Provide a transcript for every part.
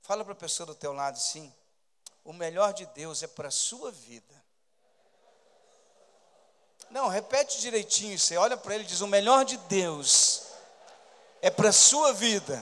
Fala para a pessoa do teu lado assim: o melhor de Deus é para a sua vida. Não, repete direitinho. Você olha para ele e diz: o melhor de Deus é para a sua vida.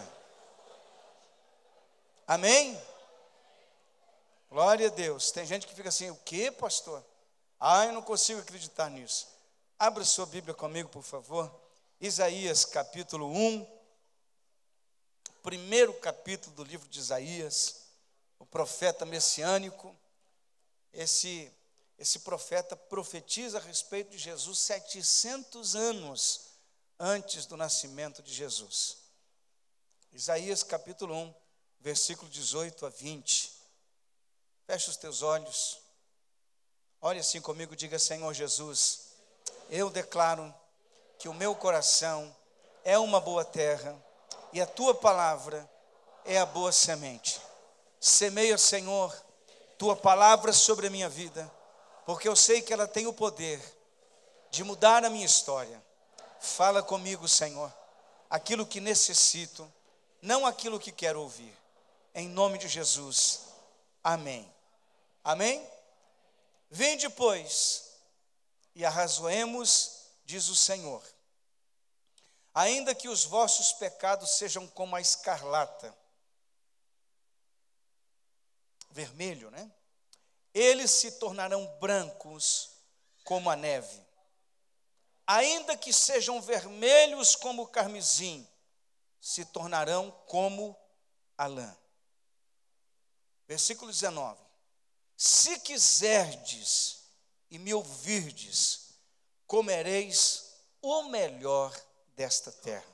Amém? Glória a Deus. Tem gente que fica assim: o que, pastor? Eu não consigo acreditar nisso. Abra sua Bíblia comigo, por favor. Isaías capítulo 1. Primeiro capítulo do livro de Isaías. O profeta messiânico. Esse profeta profetiza a respeito de Jesus 700 anos antes do nascimento de Jesus. Isaías capítulo 1, versículo 18 a 20. Fecha os teus olhos. Olhe assim comigo, diga: Senhor Jesus, eu declaro que o meu coração é uma boa terra e a tua palavra é a boa semente. Semeia, Senhor, tua palavra sobre a minha vida, porque eu sei que ela tem o poder de mudar a minha história. Fala comigo, Senhor, aquilo que necessito, não aquilo que quero ouvir. Em nome de Jesus, amém. Amém? Vinde, pois, e arrazoemos, diz o Senhor. Ainda que os vossos pecados sejam como a escarlata, vermelho, né? Eles se tornarão brancos como a neve. Ainda que sejam vermelhos como o carmesim, se tornarão como a lã. Versículo 19. Se quiserdes e me ouvirdes, comereis o melhor desta terra.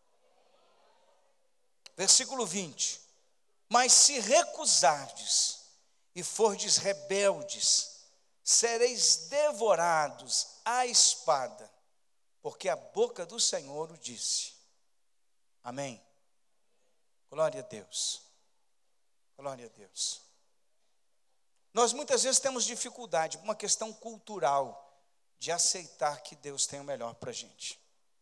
Versículo 20. Mas se recusardes e fordes rebeldes, sereis devorados à espada, porque a boca do Senhor o disse. Amém. Glória a Deus. Glória a Deus. Nós muitas vezes temos dificuldade, uma questão cultural, de aceitar que Deus tem o melhor para a gente.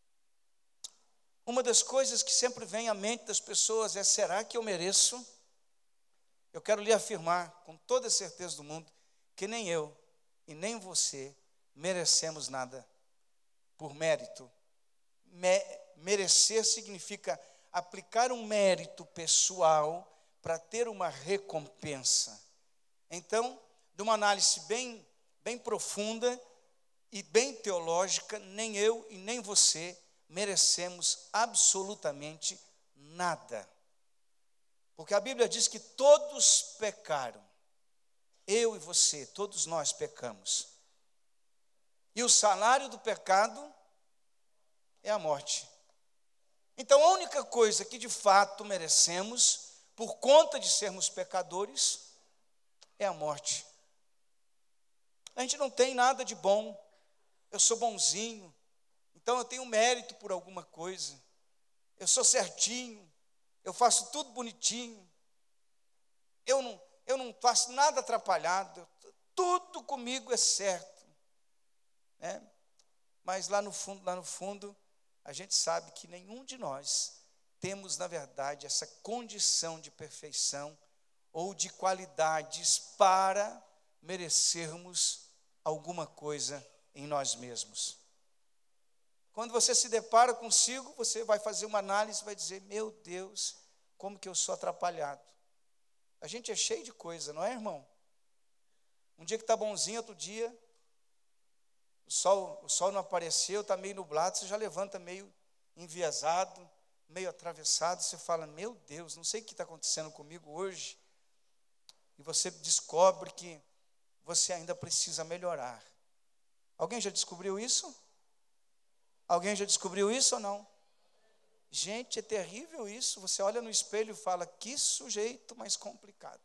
Uma das coisas que sempre vem à mente das pessoas é: será que eu mereço? Eu quero lhe afirmar, com toda a certeza do mundo, que nem eu e nem você merecemos nada por mérito. Merecer significa aplicar um mérito pessoal para ter uma recompensa. Então, de uma análise bem profunda e bem teológica, nem eu e nem você merecemos absolutamente nada. Porque a Bíblia diz que todos pecaram. Eu e você, todos nós pecamos. E o salário do pecado é a morte. Então a única coisa que de fato merecemos, por conta de sermos pecadores, é a morte. A gente não tem nada de bom. Eu sou bonzinho, então eu tenho mérito por alguma coisa. Eu sou certinho, eu faço tudo bonitinho. Eu não faço nada atrapalhado. Tudo comigo é certo, né? Mas lá no fundo, a gente sabe que nenhum de nós temos, na verdade, essa condição de perfeição ou de qualidades para merecermos alguma coisa em nós mesmos. Quando você se depara consigo, você vai fazer uma análise e vai dizer: meu Deus, como que eu sou atrapalhado. A gente é cheio de coisa, não é, irmão? Um dia que está bonzinho, outro dia o sol não apareceu, está meio nublado, você já levanta meio enviesado, meio atravessado, você fala: meu Deus, não sei o que está acontecendo comigo hoje. E você descobre que você ainda precisa melhorar. Alguém já descobriu isso? Alguém já descobriu isso ou não? Gente, é terrível isso. Você olha no espelho e fala: que sujeito mais complicado.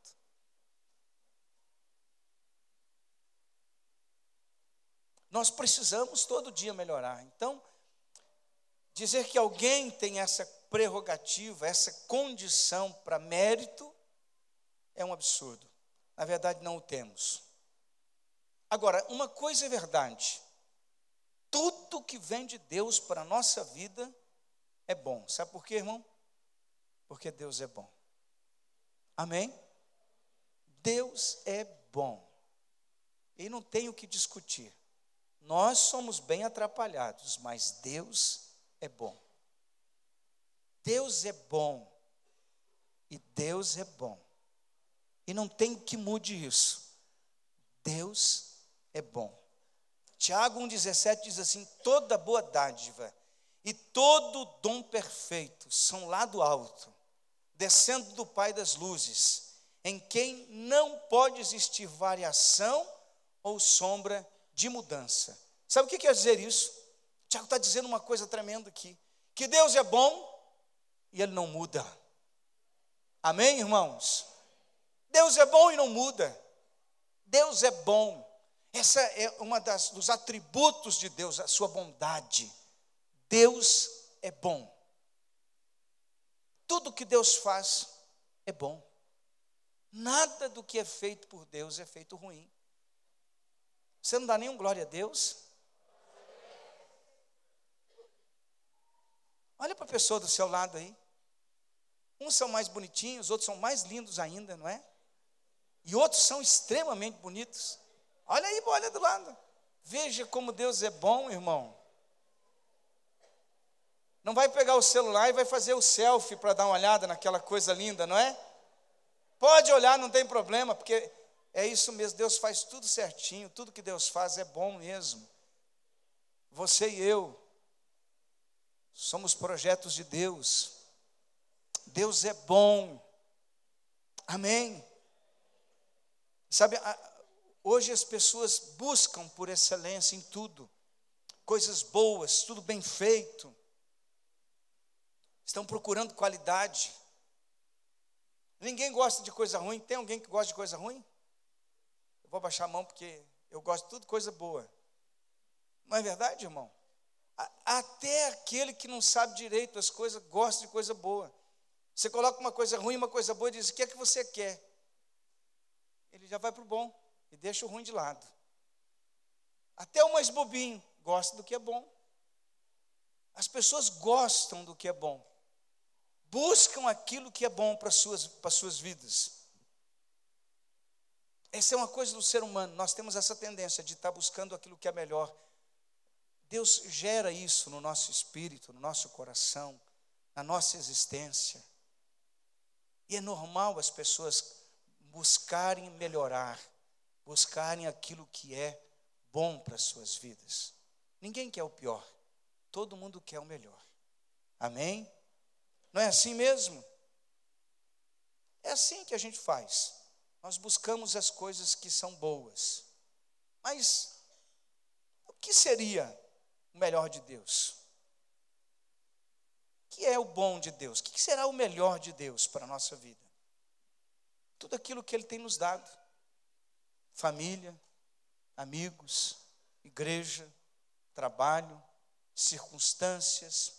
Nós precisamos todo dia melhorar. Então, dizer que alguém tem essa prerrogativa, essa condição para mérito, é um absurdo. Na verdade, não o temos. Agora, uma coisa é verdade: tudo que vem de Deus para a nossa vida é bom. Sabe por quê, irmão? Porque Deus é bom. Amém? Deus é bom. E não tem o que discutir. Nós somos bem atrapalhados, mas Deus é bom. Deus é bom. E Deus é bom. E não tem o que mude isso. Deus é bom. Tiago 1,17 diz assim: toda boa dádiva e todo dom perfeito são lá do alto, descendo do Pai das luzes, em quem não pode existir variação ou sombra de mudança. Sabe o que quer dizer isso? Tiago está dizendo uma coisa tremenda aqui, que Deus é bom e Ele não muda. Amém, irmãos? Deus é bom e não muda. Deus é bom. Essa é uma dos atributos de Deus, a sua bondade. Deus é bom. Tudo que Deus faz é bom. Nada do que é feito por Deus é feito ruim. Você não dá nenhum glória a Deus? Olha para a pessoa do seu lado aí. Uns são mais bonitinhos, outros são mais lindos ainda, não é? E outros são extremamente bonitos. Olha aí, olha do lado. Veja como Deus é bom, irmão. Não vai pegar o celular e vai fazer o selfie para dar uma olhada naquela coisa linda, não é? Pode olhar, não tem problema, porque é isso mesmo, Deus faz tudo certinho, tudo que Deus faz é bom mesmo. Você e eu somos projetos de Deus. Deus é bom. Amém? Sabe, hoje as pessoas buscam por excelência em tudo, coisas boas, tudo bem feito. Estão procurando qualidade. Ninguém gosta de coisa ruim. Tem alguém que gosta de coisa ruim? Eu vou baixar a mão porque eu gosto de tudo coisa boa. Não é verdade, irmão? Até aquele que não sabe direito as coisas gosta de coisa boa. Você coloca uma coisa ruim, uma coisa boa e diz: o que é que você quer? Ele já vai para o bom e deixa o ruim de lado. Até o mais bobinho gosta do que é bom. As pessoas gostam do que é bom. Buscam aquilo que é bom para suas vidas. Essa é uma coisa do ser humano. Nós temos essa tendência de estar buscando aquilo que é melhor. Deus gera isso no nosso espírito, no nosso coração, na nossa existência. E é normal as pessoas buscarem melhorar, buscarem aquilo que é bom para as suas vidas. Ninguém quer o pior, todo mundo quer o melhor. Amém? Não é assim mesmo? É assim que a gente faz. Nós buscamos as coisas que são boas. Mas o que seria o melhor de Deus? O que é o bom de Deus? O que será o melhor de Deus para a nossa vida? Tudo aquilo que Ele tem nos dado. Família, amigos, igreja, trabalho, circunstâncias,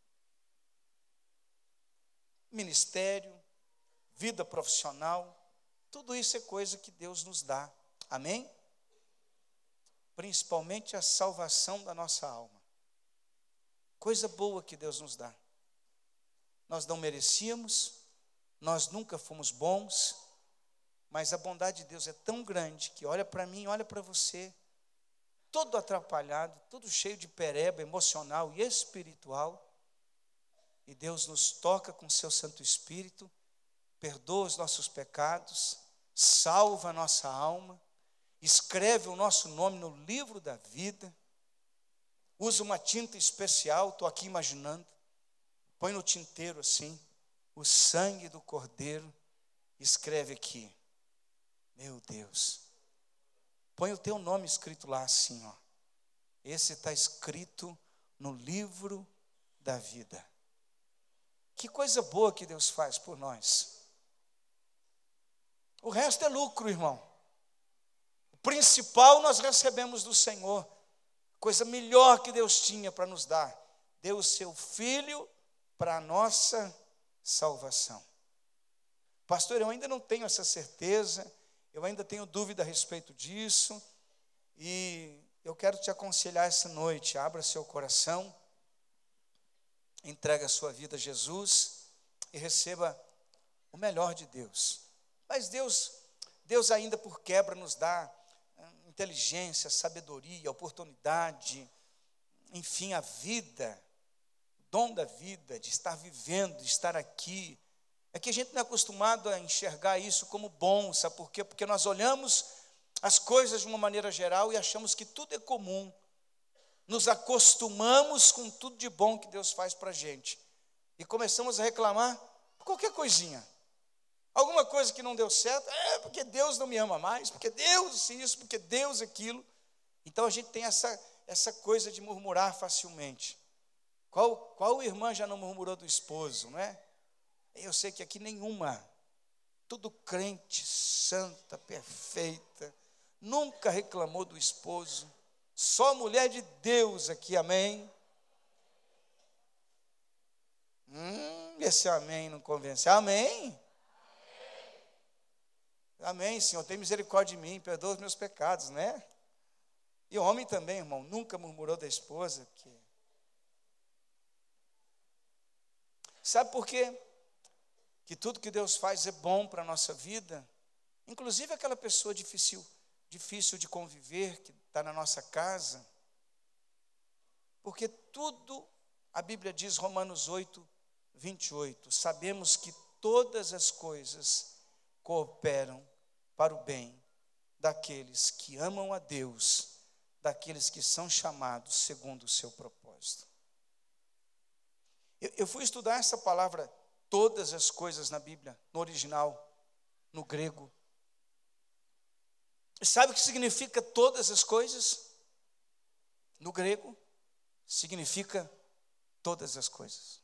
ministério, vida profissional. Tudo isso é coisa que Deus nos dá. Amém? Principalmente a salvação da nossa alma. Coisa boa que Deus nos dá. Nós não merecíamos, nós nunca fomos bons, mas a bondade de Deus é tão grande que olha para mim, olha para você, todo atrapalhado, todo cheio de pereba emocional e espiritual, e Deus nos toca com seu Santo Espírito, perdoa os nossos pecados, salva a nossa alma, escreve o nosso nome no livro da vida, usa uma tinta especial, estou aqui imaginando, põe no tinteiro assim, o sangue do Cordeiro, escreve aqui, meu Deus, põe o teu nome escrito lá assim, ó. Esse está escrito no livro da vida. Que coisa boa que Deus faz por nós. O resto é lucro, irmão. O principal nós recebemos do Senhor. Coisa melhor que Deus tinha para nos dar. Deu o seu Filho para a nossa salvação. Pastor, eu ainda não tenho essa certeza, eu ainda tenho dúvida a respeito disso, e eu quero te aconselhar essa noite, abra seu coração, entregue a sua vida a Jesus e receba o melhor de Deus. Mas Deus ainda por quebra nos dá inteligência, sabedoria, oportunidade, enfim, a vida, o dom da vida, de estar vivendo, de estar aqui. É que a gente não é acostumado a enxergar isso como bom, sabe por quê? Porque nós olhamos as coisas de uma maneira geral e achamos que tudo é comum. Nos acostumamos com tudo de bom que Deus faz para a gente. E começamos a reclamar por qualquer coisinha. Alguma coisa que não deu certo, porque Deus não me ama mais, porque Deus isso, porque Deus aquilo. Então a gente tem essa coisa de murmurar facilmente. Qual irmã já não murmurou do esposo, não é? Eu sei que aqui nenhuma, tudo crente, santa, perfeita, nunca reclamou do esposo, só mulher de Deus aqui, amém? Esse amém não convence, amém? Amém, Senhor, tem misericórdia de mim, perdoa os meus pecados, né? E o homem também, irmão, nunca murmurou da esposa. Sabe por quê? Que tudo que Deus faz é bom para a nossa vida, inclusive aquela pessoa difícil de conviver, que está na nossa casa, porque tudo, a Bíblia diz, Romanos 8, 28, sabemos que todas as coisas cooperam para o bem daqueles que amam a Deus, daqueles que são chamados segundo o seu propósito. Eu fui estudar essa palavra, todas as coisas na Bíblia, no original, no grego. Sabe o que significa todas as coisas? No grego, significa todas as coisas.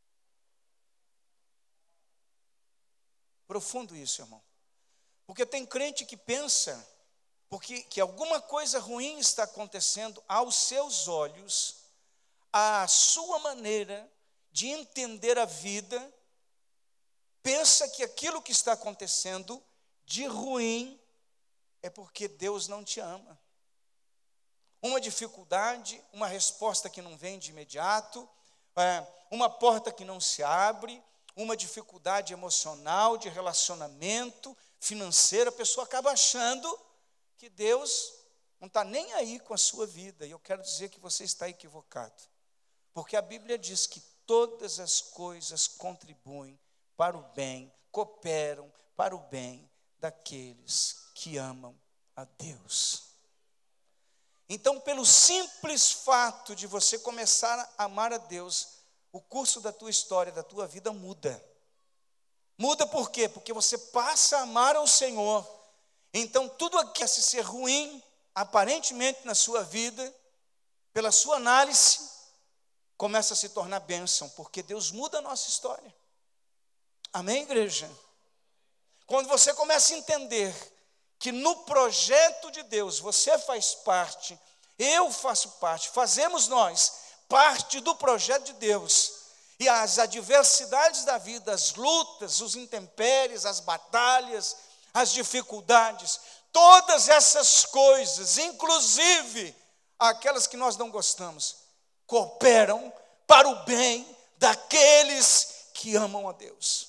Profundo isso, irmão. Porque tem crente que pensa que alguma coisa ruim está acontecendo aos seus olhos, à sua maneira de entender a vida, pensa que aquilo que está acontecendo de ruim é porque Deus não te ama. Uma dificuldade, uma resposta que não vem de imediato, uma porta que não se abre, uma dificuldade emocional, de relacionamento, financeira, a pessoa acaba achando que Deus não está nem aí com a sua vida. E eu quero dizer que você está equivocado. Porque a Bíblia diz que todas as coisas contribuem para o bem, cooperam para o bem daqueles que amam a Deus. Então, pelo simples fato de você começar a amar a Deus, o curso da tua história, da tua vida muda. Muda por quê? Porque você passa a amar ao Senhor. Então, tudo aquilo que parece ser ruim, aparentemente na sua vida, pela sua análise, começa a se tornar bênção, porque Deus muda a nossa história. Amém, igreja? Quando você começa a entender que no projeto de Deus você faz parte, eu faço parte, fazemos nós parte do projeto de Deus, e as adversidades da vida, as lutas, os intempéries, as batalhas, as dificuldades, todas essas coisas, inclusive aquelas que nós não gostamos, cooperam para o bem daqueles que amam a Deus.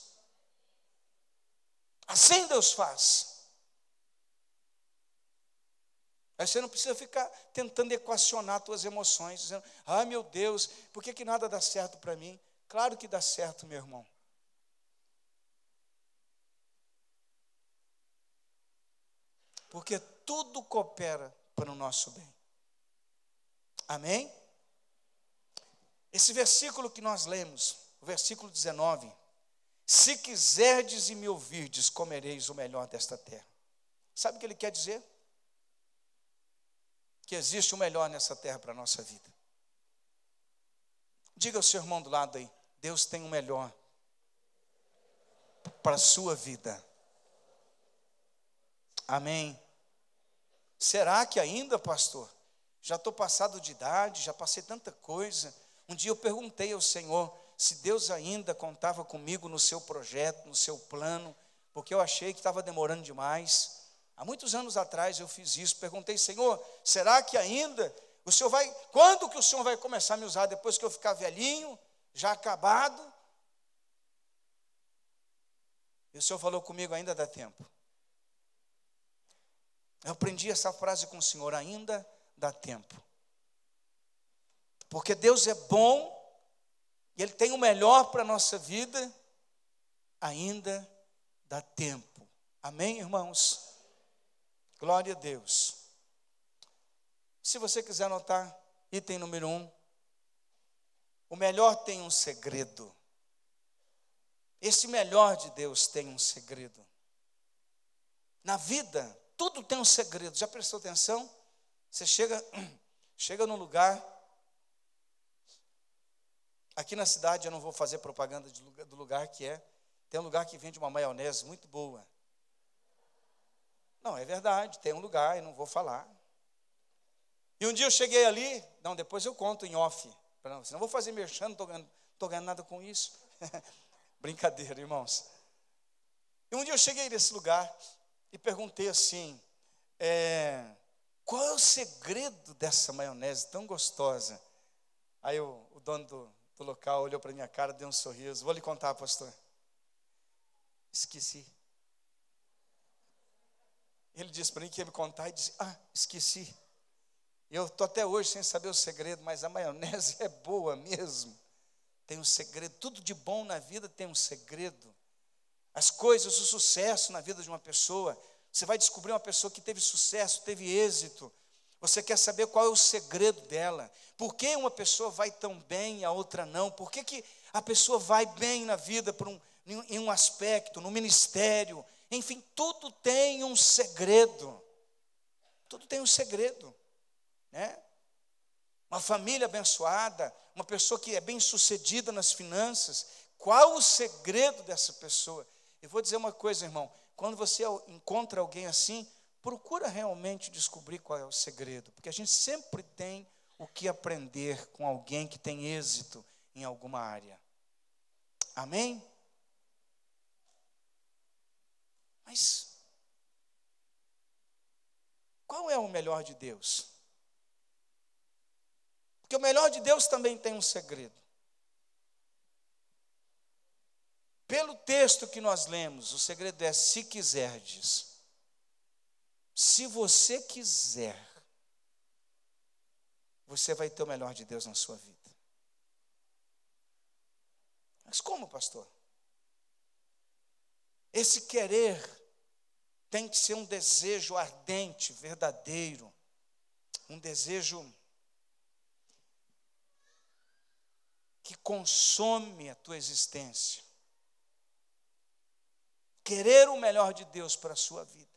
Assim Deus faz. Aí você não precisa ficar tentando equacionar suas emoções, dizendo, meu Deus, por que nada dá certo para mim? Claro que dá certo, meu irmão. Porque tudo coopera para o nosso bem. Amém? Esse versículo que nós lemos, o versículo 19, se quiserdes e me ouvirdes, comereis o melhor desta terra. Sabe o que ele quer dizer? Que existe o melhor nessa terra para a nossa vida. Diga ao seu irmão do lado aí, Deus tem o melhor para a sua vida. Amém? Será que ainda, pastor? Já estou passado de idade, já passei tanta coisa. Um dia eu perguntei ao Senhor se Deus ainda contava comigo no seu projeto, no seu plano, porque eu achei que estava demorando demais. Há muitos anos atrás eu fiz isso, perguntei, Senhor, será que ainda o Senhor vai, quando que o Senhor vai começar a me usar? Depois que eu ficar velhinho, já acabado? E o Senhor falou comigo, ainda dá tempo. Eu aprendi essa frase com o Senhor, ainda dá tempo. Porque Deus é bom, e Ele tem o melhor para a nossa vida, ainda dá tempo. Amém, irmãos? Glória a Deus. Se você quiser anotar, item número 1. O melhor tem um segredo. Esse melhor de Deus tem um segredo. Na vida, tudo tem um segredo. Já prestou atenção? Você chega num lugar. Aqui na cidade, eu não vou fazer propaganda do lugar que é. Tem um lugar que vende uma maionese muito boa. Não, é verdade, tem um lugar, eu não vou falar. E um dia eu cheguei ali, não, depois eu conto em off. Senão eu vou fazer merchan, não estou ganhando nada com isso. Brincadeira, irmãos. E um dia eu cheguei nesse lugar e perguntei assim, qual é o segredo dessa maionese tão gostosa? Aí o dono do local olhou para a minha cara, deu um sorriso. Vou lhe contar, pastor. Esqueci. Ele disse para mim que ia me contar e disse, esqueci. Eu estou até hoje sem saber o segredo, mas a maionese é boa mesmo. Tem um segredo. Tudo de bom na vida tem um segredo. As coisas, o sucesso na vida de uma pessoa. Você vai descobrir uma pessoa que teve sucesso, teve êxito. Você quer saber qual é o segredo dela. Por que uma pessoa vai tão bem e a outra não? Por que a pessoa vai bem na vida em um aspecto, no ministério? Enfim, tudo tem um segredo. Tudo tem um segredo. Né? Uma família abençoada, uma pessoa que é bem sucedida nas finanças, qual o segredo dessa pessoa? Eu vou dizer uma coisa, irmão, quando você encontra alguém assim, procura realmente descobrir qual é o segredo, porque a gente sempre tem o que aprender com alguém que tem êxito em alguma área. Amém? Mas qual é o melhor de Deus? Porque o melhor de Deus também tem um segredo. Pelo texto que nós lemos, o segredo é: se quiserdes. Se você quiser, você vai ter o melhor de Deus na sua vida. Mas como, pastor? Esse querer tem que ser um desejo ardente, verdadeiro, um desejo que consome a tua existência. Querer o melhor de Deus para a sua vida.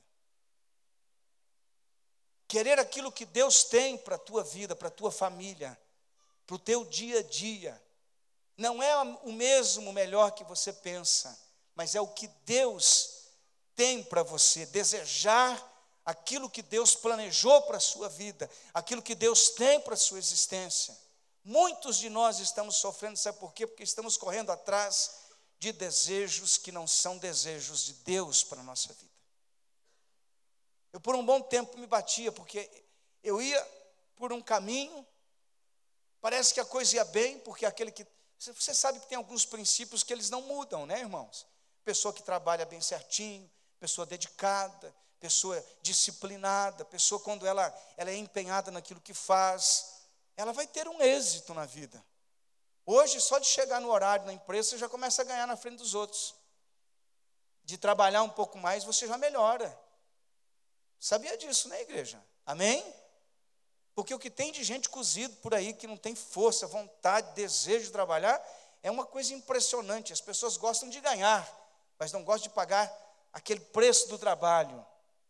Querer aquilo que Deus tem para a tua vida, para a tua família, para o teu dia a dia. Não é o mesmo melhor que você pensa, mas é o que Deus tem para você. Desejar aquilo que Deus planejou para a sua vida, aquilo que Deus tem para a sua existência. Muitos de nós estamos sofrendo, sabe por quê? Porque estamos correndo atrás de desejos que não são desejos de Deus para a nossa vida. Eu por um bom tempo me batia, porque eu ia por um caminho, parece que a coisa ia bem, porque aquele que... Você sabe que tem alguns princípios que eles não mudam, né, irmãos? Pessoa que trabalha bem certinho, pessoa dedicada, pessoa disciplinada, pessoa quando ela é empenhada naquilo que faz, ela vai ter um êxito na vida. Hoje, só de chegar no horário na empresa, você já começa a ganhar na frente dos outros. De trabalhar um pouco mais, você já melhora. Sabia disso, né, igreja? Amém? Porque o que tem de gente cozido por aí, que não tem força, vontade, desejo de trabalhar, é uma coisa impressionante. As pessoas gostam de ganhar, mas não gostam de pagar aquele preço do trabalho.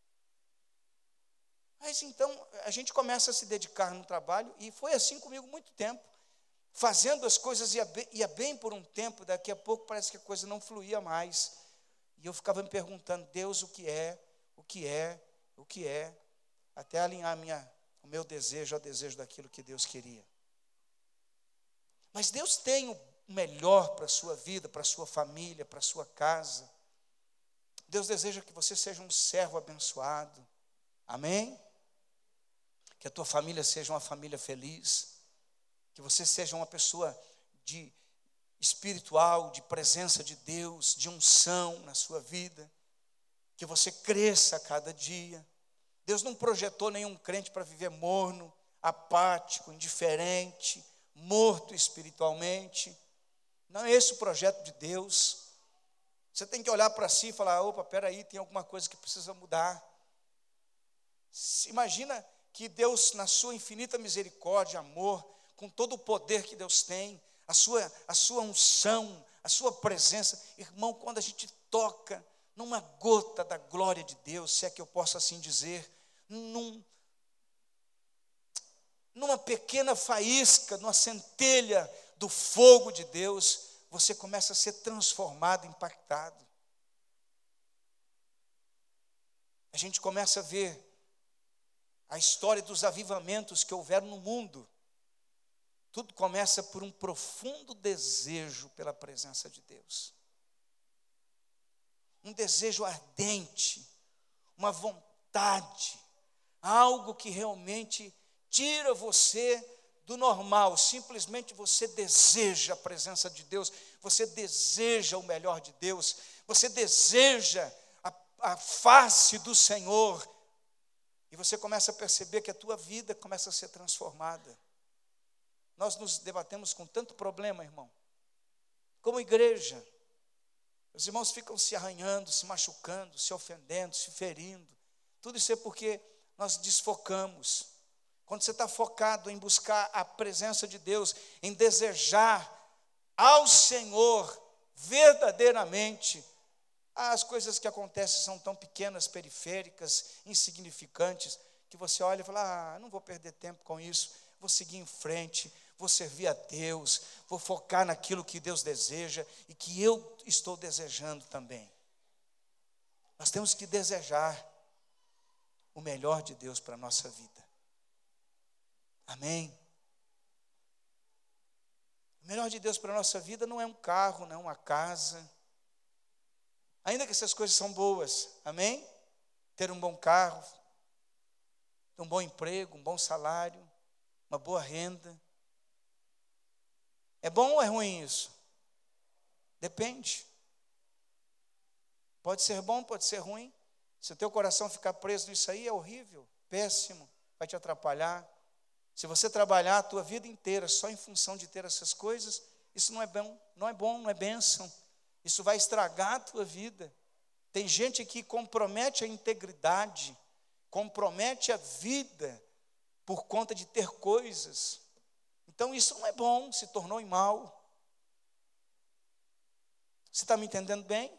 Mas então, a gente começa a se dedicar no trabalho, e foi assim comigo muito tempo. Fazendo as coisas ia bem por um tempo, daqui a pouco parece que a coisa não fluía mais. E eu ficava me perguntando, Deus, o que é, até alinhar o meu desejo ao desejo daquilo que Deus queria. Mas Deus tem o melhor para a sua vida, para a sua família, para a sua casa. Deus deseja que você seja um servo abençoado. Amém? Que a tua família seja uma família feliz. Que você seja uma pessoa espiritual, de presença de Deus, de unção na sua vida, que você cresça a cada dia. Deus não projetou nenhum crente para viver morno, apático, indiferente, morto espiritualmente. Não é esse o projeto de Deus. Você tem que olhar para si e falar: opa, peraí, tem alguma coisa que precisa mudar. Imagina que Deus, na sua infinita misericórdia, amor, com todo o poder que Deus tem, a sua unção, a sua presença, irmão, quando a gente toca numa gota da glória de Deus, se é que eu posso assim dizer, numa pequena faísca, numa centelha do fogo de Deus, você começa a ser transformado, impactado. A gente começa a ver a história dos avivamentos que houveram no mundo. Tudo começa por um profundo desejo pela presença de Deus. Um desejo ardente, uma vontade, algo que realmente tira você do normal. Simplesmente você deseja a presença de Deus, você deseja o melhor de Deus, você deseja a face do Senhor, e você começa a perceber que a tua vida começa a ser transformada. Nós nos debatemos com tanto problema, irmão, como igreja. Os irmãos ficam se arranhando, se machucando, se ofendendo, se ferindo. Tudo isso é porque nós desfocamos. Quando você está focado em buscar a presença de Deus, em desejar ao Senhor verdadeiramente, as coisas que acontecem são tão pequenas, periféricas, insignificantes, que você olha e fala: não vou perder tempo com isso, vou seguir em frente, vou servir a Deus, vou focar naquilo que Deus deseja e que eu estou desejando também. Nós temos que desejar o melhor de Deus para a nossa vida. Amém? O melhor de Deus para a nossa vida não é um carro, não é uma casa. Ainda que essas coisas são boas, amém? Ter um bom carro, um bom emprego, um bom salário, uma boa renda. É bom ou é ruim isso? Depende. Pode ser bom, pode ser ruim. Se o teu coração ficar preso nisso aí, é horrível, péssimo, vai te atrapalhar. Se você trabalhar a tua vida inteira só em função de ter essas coisas, isso não é bom, não é bênção. Isso vai estragar a tua vida. Tem gente que compromete a integridade, compromete a vida por conta de ter coisas. Então isso não é bom, se tornou em mal. Você está me entendendo bem?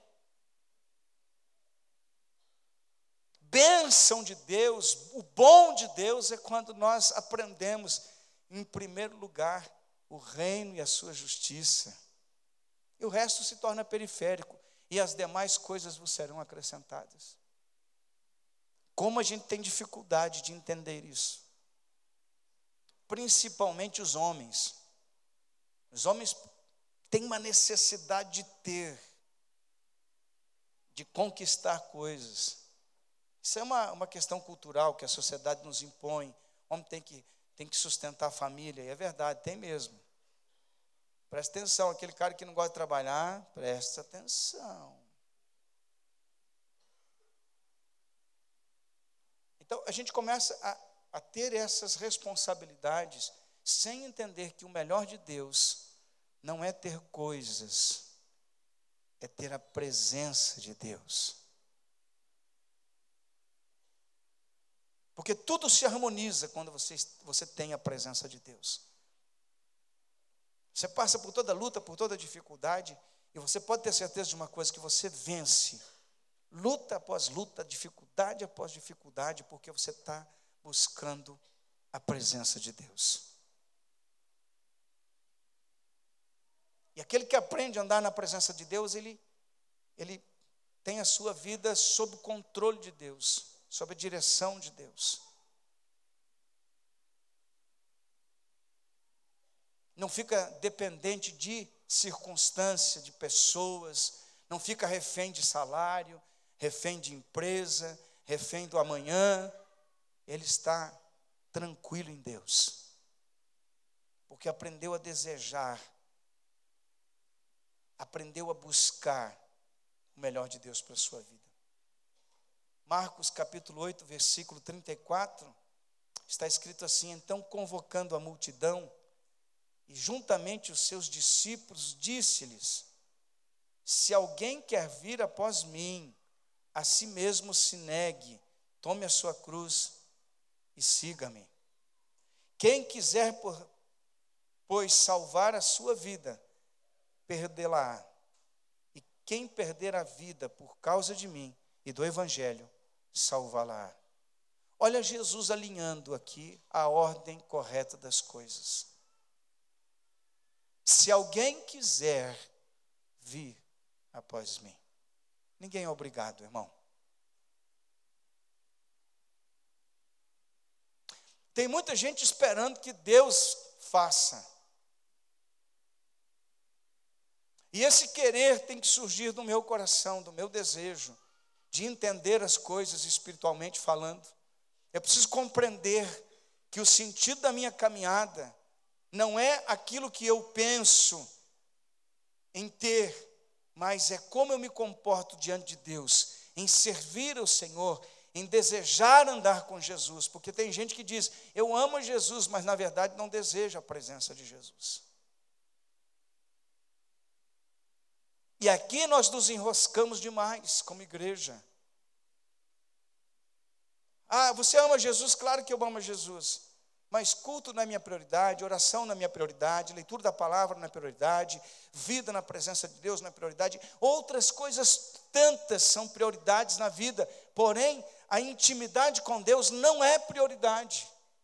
Bênção de Deus, o bom de Deus é quando nós aprendemos, em primeiro lugar, o reino e a sua justiça. E o resto se torna periférico, e as demais coisas vos serão acrescentadas. Como a gente tem dificuldade de entender isso? Principalmente os homens. Os homens têm uma necessidade de conquistar coisas. Isso é uma questão cultural que a sociedade nos impõe. O homem tem que sustentar a família, e é verdade, tem mesmo. Presta atenção, aquele cara que não gosta de trabalhar, presta atenção. Então, a gente começa a ter essas responsabilidades, sem entender que o melhor de Deus não é ter coisas, é ter a presença de Deus. Porque tudo se harmoniza quando você tem a presença de Deus. Você passa por toda luta, por toda dificuldade, e você pode ter certeza de uma coisa, que você vence, luta após luta, dificuldade após dificuldade, porque você está buscando a presença de Deus. E aquele que aprende a andar na presença de Deus, ele tem a sua vida sob o controle de Deus, sob a direção de Deus. Não fica dependente de circunstância, de pessoas, não fica refém de salário, refém de empresa, refém do amanhã. Ele está tranquilo em Deus, porque aprendeu a desejar aprendeu a buscar o melhor de Deus para a sua vida. Marcos capítulo 8, versículo 34, está escrito assim: então, convocando a multidão, e juntamente os seus discípulos, disse-lhes: se alguém quer vir após mim, a si mesmo se negue, tome a sua cruz e siga-me. Quem quiser, pois, salvar a sua vida, perdê-la-á. E quem perder a vida por causa de mim e do Evangelho, salvá-la-á. Olha Jesus alinhando aqui a ordem correta das coisas. Se alguém quiser vir após mim. Ninguém é obrigado, irmão. Tem muita gente esperando que Deus faça. E esse querer tem que surgir do meu coração, do meu desejo, de entender as coisas espiritualmente falando. Eu preciso compreender que o sentido da minha caminhada não é aquilo que eu penso em ter, mas é como eu me comporto diante de Deus, em servir ao Senhor, em desejar andar com Jesus. Porque tem gente que diz, eu amo Jesus, mas na verdade não deseja a presença de Jesus. E aqui nós nos enroscamos demais como igreja. Ah, você ama Jesus? Claro que eu amo Jesus. Mas culto não é minha prioridade, oração não é minha prioridade, leitura da palavra não é prioridade, vida na presença de Deus não é prioridade. Outras coisas tantas são prioridades na vida, porém a intimidade com Deus não é prioridade.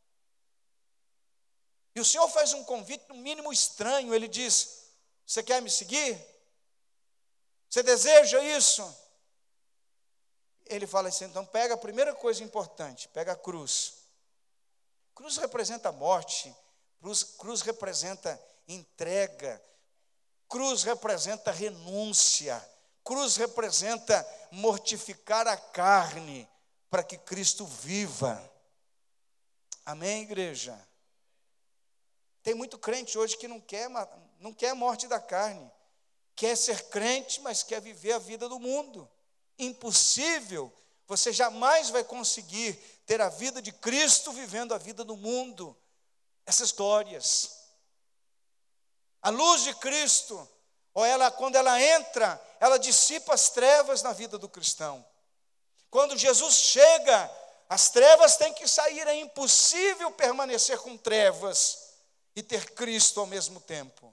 E o Senhor faz um convite no mínimo estranho. Ele diz, você quer me seguir? Você deseja isso? Ele fala assim, então pega a primeira coisa importante, pega a cruz. Cruz representa morte, cruz representa entrega, cruz representa renúncia, cruz representa mortificar a carne para que Cristo viva. Amém, igreja? Tem muito crente hoje que não quer a morte da carne, quer ser crente, mas quer viver a vida do mundo. Impossível, você jamais vai conseguir ter a vida de Cristo vivendo a vida do mundo. Essas histórias. A luz de Cristo, quando ela entra, ela dissipa as trevas na vida do cristão. Quando Jesus chega, as trevas têm que sair. É impossível permanecer com trevas e ter Cristo ao mesmo tempo.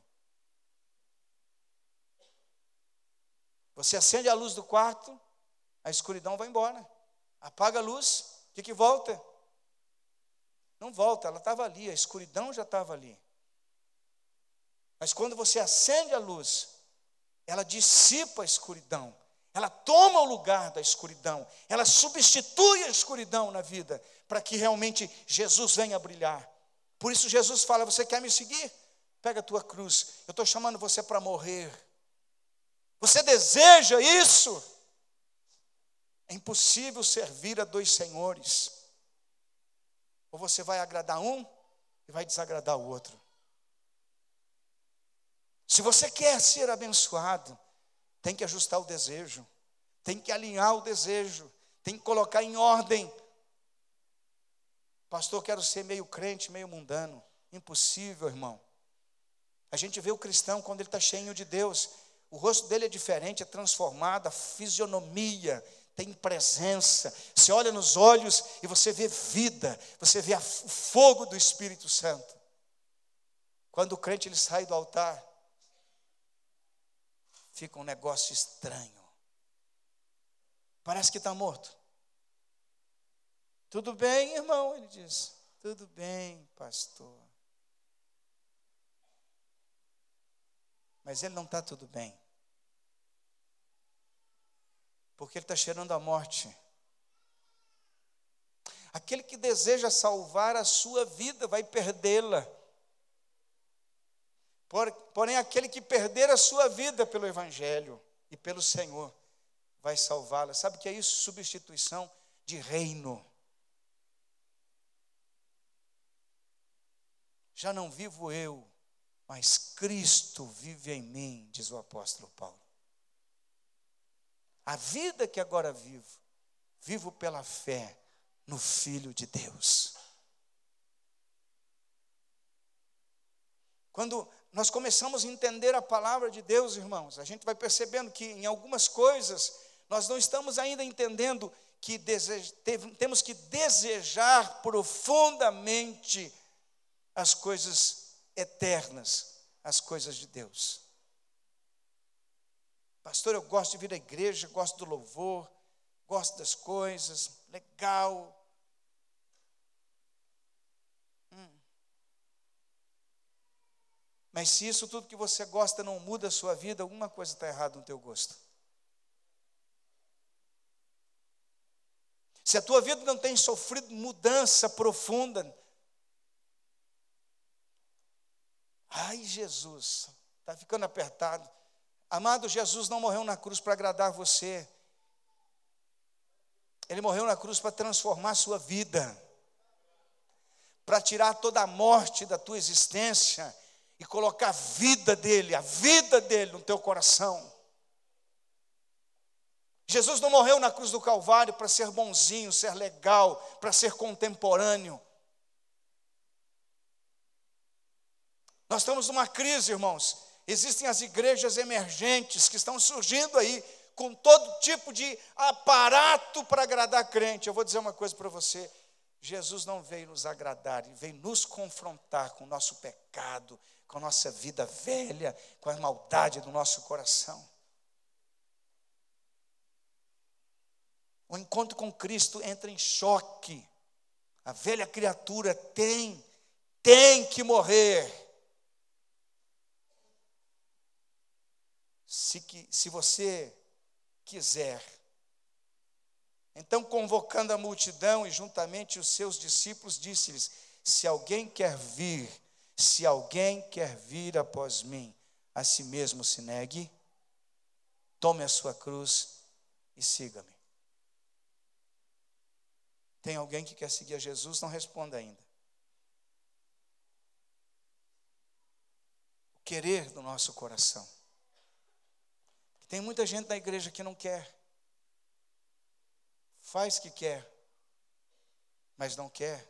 Você acende a luz do quarto, a escuridão vai embora. Apaga a luz, o que volta? Não volta, ela estava ali, a escuridão já estava ali. Mas quando você acende a luz, ela dissipa a escuridão, ela toma o lugar da escuridão, ela substitui a escuridão na vida, para que realmente Jesus venha brilhar. Por isso Jesus fala, você quer me seguir? Pega a tua cruz, eu estou chamando você para morrer. Você deseja isso? É impossível servir a dois senhores. Ou você vai agradar um e vai desagradar o outro. Se você quer ser abençoado, tem que ajustar o desejo, tem que alinhar o desejo, tem que colocar em ordem. Pastor, quero ser meio crente, meio mundano. Impossível, irmão. A gente vê o cristão quando ele está cheio de Deus, o rosto dele é diferente, é transformado, a fisionomia tem presença. Você olha nos olhos e você vê vida, você vê o fogo do Espírito Santo. Quando o crente ele sai do altar, fica um negócio estranho. Parece que está morto. Tudo bem, irmão? Ele diz, tudo bem, pastor. Mas ele não está tudo bem. Porque ele está cheirando a morte. Aquele que deseja salvar a sua vida vai perdê-la. Porém, aquele que perder a sua vida pelo Evangelho e pelo Senhor, vai salvá-la. Sabe o que é isso? Substituição de reino. Já não vivo eu, mas Cristo vive em mim, diz o apóstolo Paulo. A vida que agora vivo pela fé no Filho de Deus. Quando nós começamos a entender a palavra de Deus, irmãos, a gente vai percebendo que em algumas coisas nós não estamos ainda entendendo que temos que desejar profundamente as coisas eternas, as coisas de Deus. Pastor, eu gosto de vir à igreja, gosto do louvor, gosto das coisas, legal. Mas se isso tudo que você gosta não muda a sua vida, alguma coisa está errada no teu gosto. Se a tua vida não tem sofrido mudança profunda, ai Jesus, está ficando apertado. Amado, Jesus não morreu na cruz para agradar você. Ele morreu na cruz para transformar a sua vida, para tirar toda a morte da tua existência e colocar a vida dele no teu coração. Jesus não morreu na cruz do Calvário para ser bonzinho, ser legal, para ser contemporâneo. Nós estamos numa crise, irmãos. Existem as igrejas emergentes que estão surgindo aí, com todo tipo de aparato para agradar crente. Eu vou dizer uma coisa para você. Jesus não veio nos agradar, ele veio nos confrontar com o nosso pecado, com a nossa vida velha, com a maldade do nosso coração. O encontro com Cristo entra em choque. A velha criatura tem que morrer. Se você quiser. Então, convocando a multidão e juntamente os seus discípulos, disse-lhes: se alguém quer vir após mim, a si mesmo se negue, tome a sua cruz e siga-me. Tem alguém que quer seguir a Jesus? Não responda ainda. O querer do nosso coração. Tem muita gente na igreja que não quer. Faz que quer, mas não quer.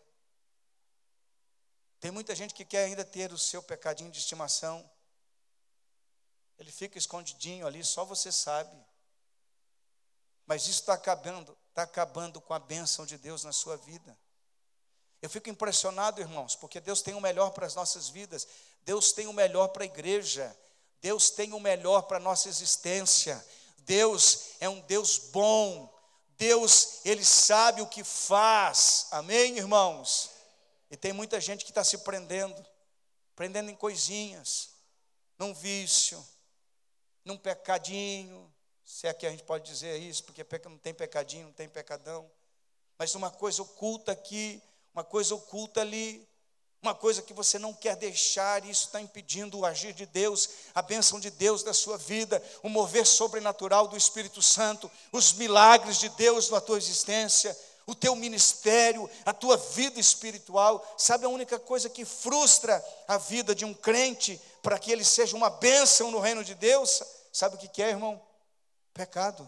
Tem muita gente que quer ainda ter o seu pecadinho de estimação. Ele fica escondidinho ali, só você sabe. Mas isso está acabando com a bênção de Deus na sua vida. Eu fico impressionado, irmãos, porque Deus tem o melhor para as nossas vidas. Deus tem o melhor para a igreja. Deus tem o melhor para a nossa existência. Deus é um Deus bom. Deus, Ele sabe o que faz. Amém, irmãos? E tem muita gente que está se prendendo em coisinhas, num vício, num pecadinho. Se é que a gente pode dizer isso, porque não tem pecadinho, não tem pecadão. Mas uma coisa oculta aqui, uma coisa oculta ali, uma coisa que você não quer deixar, e isso está impedindo o agir de Deus, a bênção de Deus da sua vida, o mover sobrenatural do Espírito Santo, os milagres de Deus na tua existência, o teu ministério, a tua vida espiritual. Sabe a única coisa que frustra a vida de um crente para que ele seja uma bênção no reino de Deus? Sabe o que é, irmão? Pecado.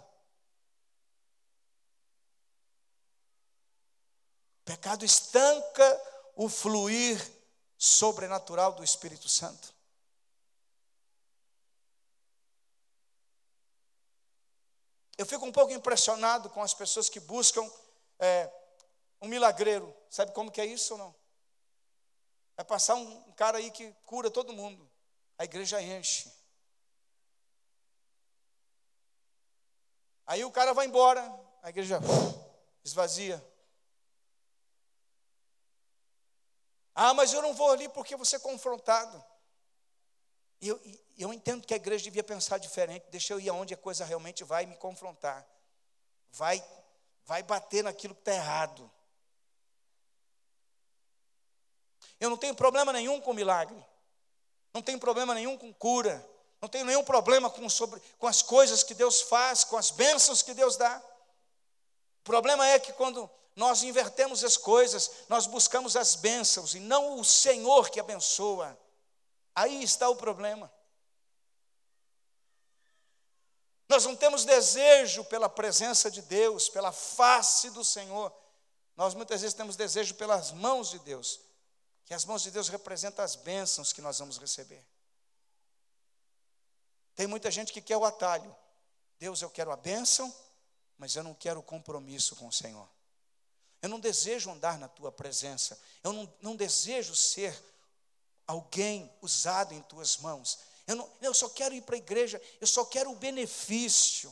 Pecado estanca o fluir sobrenatural do Espírito Santo. Eu fico um pouco impressionado com as pessoas que buscam um milagreiro. Sabe como que é isso ou não? Vai passar um cara aí que cura todo mundo. A igreja enche. Aí o cara vai embora, a igreja esvazia. Ah, mas eu não vou ali porque vou ser confrontado. E eu entendo que a igreja devia pensar diferente. Deixa eu ir aonde a coisa realmente vai me confrontar. Vai bater naquilo que está errado. Eu não tenho problema nenhum com milagre. Não tenho problema nenhum com cura. Não tenho nenhum problema com as coisas que Deus faz, com as bênçãos que Deus dá. O problema é que quando nós invertemos as coisas, nós buscamos as bênçãos e não o Senhor que abençoa. Aí está o problema. Nós não temos desejo pela presença de Deus, pela face do Senhor. Nós muitas vezes temos desejo pelas mãos de Deus, que as mãos de Deus representam as bênçãos que nós vamos receber. Tem muita gente que quer o atalho. Deus, eu quero a bênção, mas eu não quero o compromisso com o Senhor. Eu não desejo andar na tua presença. Eu não desejo ser alguém usado em tuas mãos. Eu só quero ir para a igreja, eu só quero o benefício.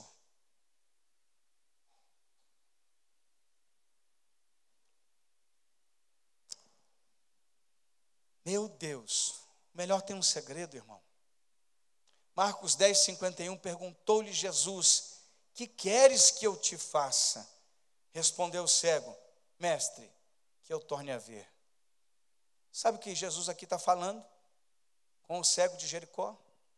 Meu Deus, melhor tem um segredo, irmão. Marcos 10, 51, perguntou-lhe Jesus: que queres que eu te faça? Respondeu o cego: mestre, que eu torne a ver. Sabe o que Jesus aqui está falando com o cego de Jericó?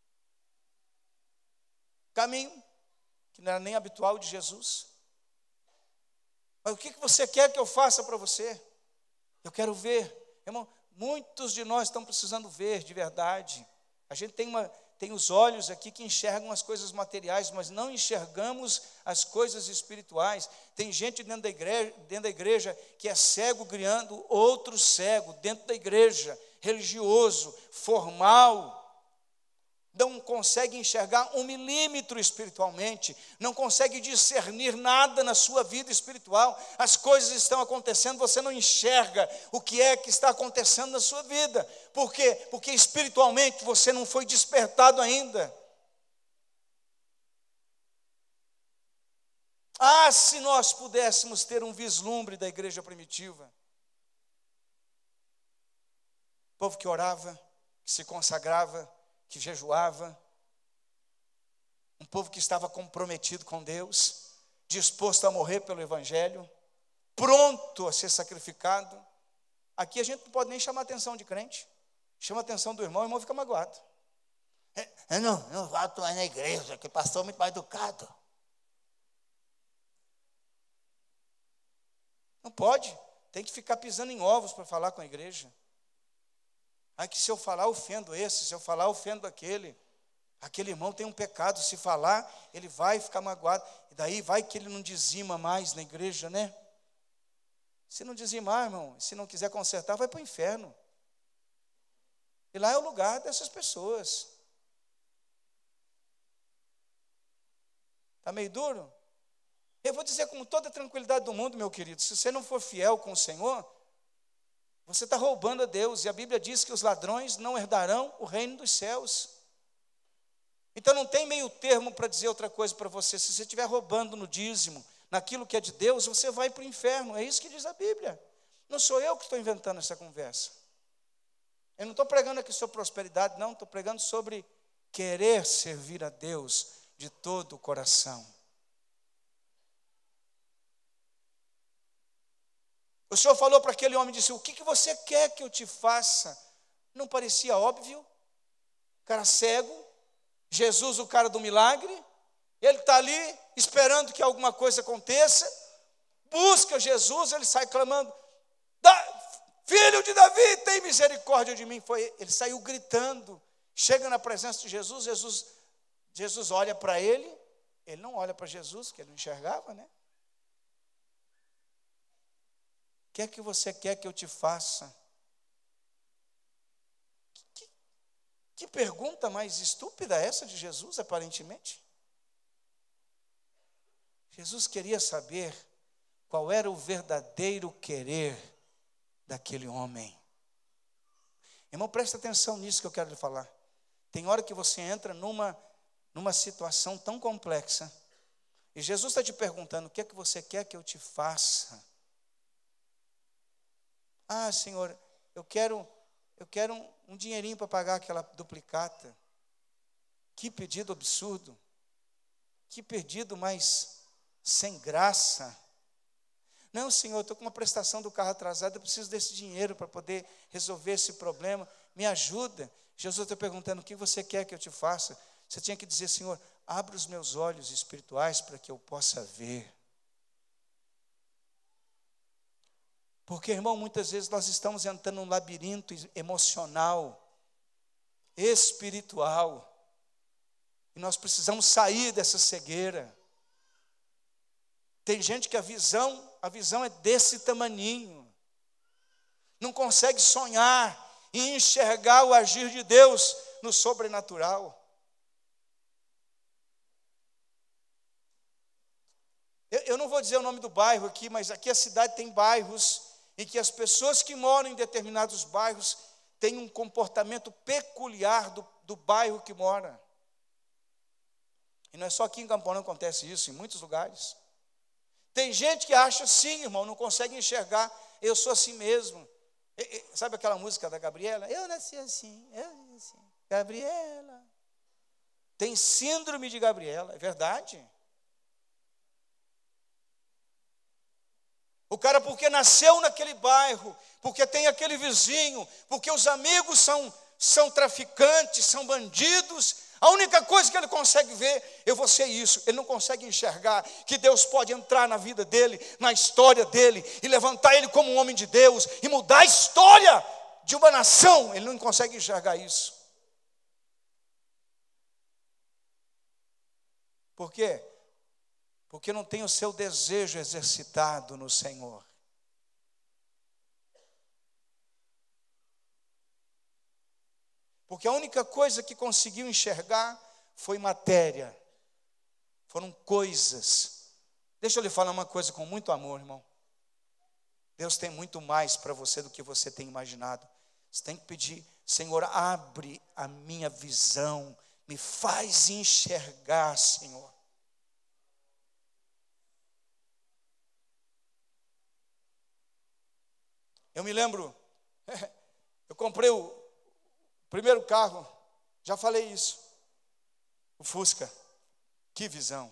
Caminho que não era nem habitual de Jesus. Mas o que você quer que eu faça para você? Eu quero ver. Irmão, muitos de nós estão precisando ver de verdade. A gente tem os olhos aqui que enxergam as coisas materiais, mas não enxergamos as coisas espirituais. Tem gente dentro da igreja que é cego criando outro cego dentro da igreja, religioso, formal. Não consegue enxergar 1 milímetro espiritualmente, não consegue discernir nada na sua vida espiritual. As coisas estão acontecendo, você não enxerga o que é que está acontecendo na sua vida. Por quê? Porque espiritualmente você não foi despertado ainda. Ah, se nós pudéssemos ter um vislumbre da igreja primitiva. O povo que orava, que se consagrava, que jejuava, um povo que estava comprometido com Deus, disposto a morrer pelo Evangelho, pronto a ser sacrificado. Aqui a gente não pode nem chamar a atenção de crente, chama a atenção do irmão, o irmão fica magoado. Eu não volto mais na igreja, que pastor muito mal educado. Não pode, tem que ficar pisando em ovos para falar com a igreja. Aí que se eu falar, ofendo esse, se eu falar, ofendo aquele. Aquele irmão tem um pecado, se falar, ele vai ficar magoado. E daí vai que ele não dizima mais na igreja, né? Se não dizimar, irmão, se não quiser consertar, vai para o inferno. E lá é o lugar dessas pessoas. Está meio duro? Eu vou dizer com toda a tranquilidade do mundo, meu querido, se você não for fiel com o Senhor, você está roubando a Deus, e a Bíblia diz que os ladrões não herdarão o reino dos céus. Então não tem meio termo para dizer outra coisa para você. Se você estiver roubando no dízimo, naquilo que é de Deus, você vai para o inferno. É isso que diz a Bíblia. Não sou eu que estou inventando essa conversa. Eu não estou pregando aqui sobre prosperidade, não. Estou pregando sobre querer servir a Deus de todo o coração. O Senhor falou para aquele homem, disse: o que você quer que eu te faça? Não parecia óbvio? O cara cego, Jesus o cara do milagre, ele está ali esperando que alguma coisa aconteça, busca Jesus, ele sai clamando: filho de Davi, tem misericórdia de mim. Ele saiu gritando, chega na presença de Jesus, Jesus olha para ele não olha para Jesus, que ele não enxergava, né? O que é que você quer que eu te faça? Que pergunta mais estúpida é essa de Jesus, aparentemente? Jesus queria saber qual era o verdadeiro querer daquele homem. Irmão, presta atenção nisso que eu quero lhe falar. Tem hora que você entra numa situação tão complexa, e Jesus está te perguntando: o que é que você quer que eu te faça? Ah, Senhor, eu quero um dinheirinho para pagar aquela duplicata. Que pedido absurdo. Que pedido mais sem graça. Não, Senhor, eu estou com uma prestação do carro atrasada, eu preciso desse dinheiro para poder resolver esse problema. Me ajuda. Jesus está perguntando: o que você quer que eu te faça? Você tinha que dizer: Senhor, abre os meus olhos espirituais para que eu possa ver. Porque, irmão, muitas vezes nós estamos entrando num labirinto emocional, espiritual. E nós precisamos sair dessa cegueira. Tem gente que a visão é desse tamaninho. Não consegue sonhar e enxergar o agir de Deus no sobrenatural. Eu não vou dizer o nome do bairro aqui, mas aqui a cidade tem bairros em que as pessoas que moram em determinados bairros têm um comportamento peculiar do bairro que mora. E não é só aqui em Campo Limpo que acontece isso, em muitos lugares. Tem gente que acha assim, irmão, não consegue enxergar, eu sou assim mesmo. Sabe aquela música da Gabriela? Eu nasci assim, Gabriela. Tem síndrome de Gabriela, é verdade? O cara porque nasceu naquele bairro, porque tem aquele vizinho, porque os amigos são traficantes, são bandidos, a única coisa que ele consegue ver, eu vou ser isso. Ele não consegue enxergar que Deus pode entrar na vida dele, na história dele, e levantar ele como um homem de Deus, e mudar a história de uma nação. Ele não consegue enxergar isso. Por quê? Porque não tem o seu desejo exercitado no Senhor. Porque a única coisa que conseguiu enxergar foi matéria. Foram coisas. Deixa eu lhe falar uma coisa com muito amor, irmão. Deus tem muito mais para você do que você tem imaginado. Você tem que pedir, Senhor, abre a minha visão, me faz enxergar, Senhor. Eu me lembro, eu comprei o primeiro carro, já falei isso, o Fusca. Que visão.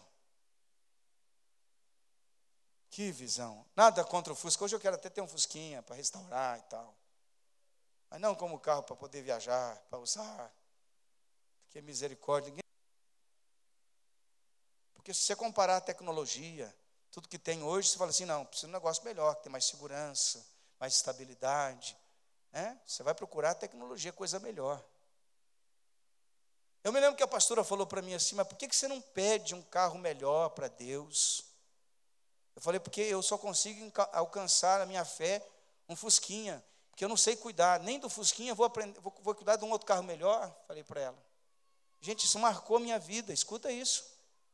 Que visão. Nada contra o Fusca. Hoje eu quero até ter um Fusquinha para restaurar e tal. Mas não como carro para poder viajar, para usar. Porque misericórdia. Porque se você comparar a tecnologia, tudo que tem hoje, você fala assim, não, precisa de um negócio melhor, que tem mais segurança, mais estabilidade. Você vai procurar a tecnologia, coisa melhor. Eu me lembro que a pastora falou para mim assim, mas por que você não pede um carro melhor para Deus? Eu falei, porque eu só consigo alcançar a minha fé um Fusquinha, porque eu não sei cuidar, nem do Fusquinha, vou cuidar de um outro carro melhor, falei para ela. Gente, isso marcou a minha vida, escuta isso.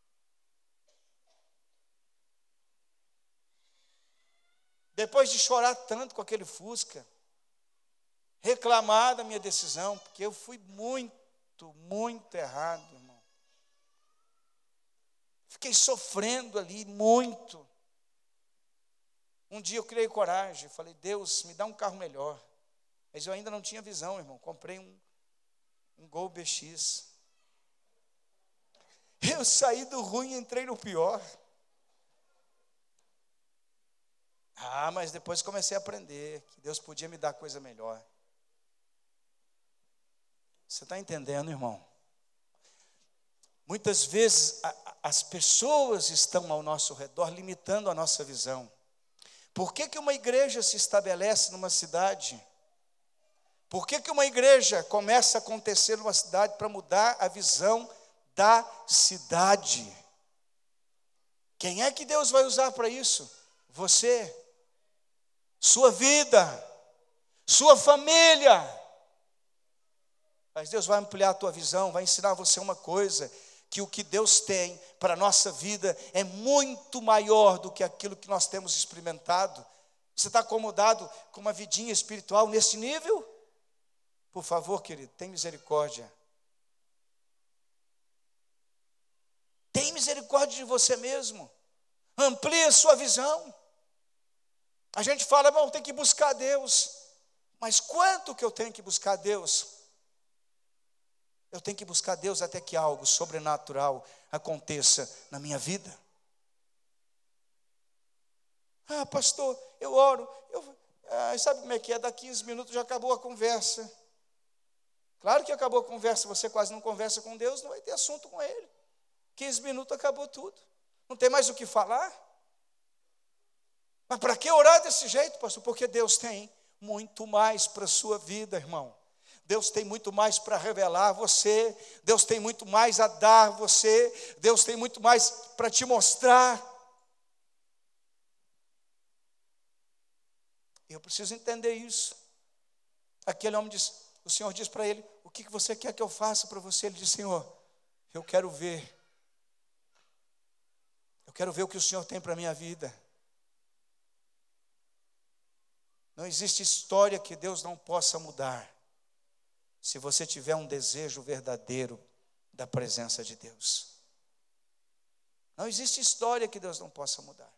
Depois de chorar tanto com aquele Fusca, reclamar da minha decisão, porque eu fui muito errado, irmão. Fiquei sofrendo ali muito. Um dia eu criei coragem, falei, Deus, me dá um carro melhor. Mas eu ainda não tinha visão, irmão. Comprei um Gol BX. Eu saí do ruim e entrei no pior. Mas depois comecei a aprender que Deus podia me dar coisa melhor. Você está entendendo, irmão? Muitas vezes as pessoas estão ao nosso redor limitando a nossa visão. Por que uma igreja se estabelece numa cidade? Por que uma igreja começa a acontecer numa cidade para mudar a visão da cidade? Quem é que Deus vai usar para isso? Você, sua vida, sua família. Mas Deus vai ampliar a tua visão, vai ensinar você uma coisa, que o que Deus tem para a nossa vida é muito maior do que aquilo que nós temos experimentado. Você está acomodado com uma vidinha espiritual nesse nível? Por favor, querido, tem misericórdia. Tem misericórdia de você mesmo. Amplie a sua visão. A gente fala, bom, tem que buscar Deus. Mas quanto que eu tenho que buscar Deus? Eu tenho que buscar Deus até que algo sobrenatural aconteça na minha vida. Pastor, eu oro. Sabe como é que é? Dá 15 minutos já acabou a conversa. Claro que acabou a conversa. Você quase não conversa com Deus, não vai ter assunto com Ele. 15 minutos acabou tudo. Não tem mais o que falar. Mas para que orar desse jeito, pastor? Porque Deus tem muito mais para a sua vida, irmão. Deus tem muito mais para revelar a você, Deus tem muito mais a dar a você, Deus tem muito mais para te mostrar. Eu preciso entender isso. Aquele homem diz, o Senhor diz para ele, o que você quer que eu faça para você? Ele diz, Senhor, eu quero ver o que o Senhor tem para a minha vida. Não existe história que Deus não possa mudar, se você tiver um desejo verdadeiro da presença de Deus. Não existe história que Deus não possa mudar.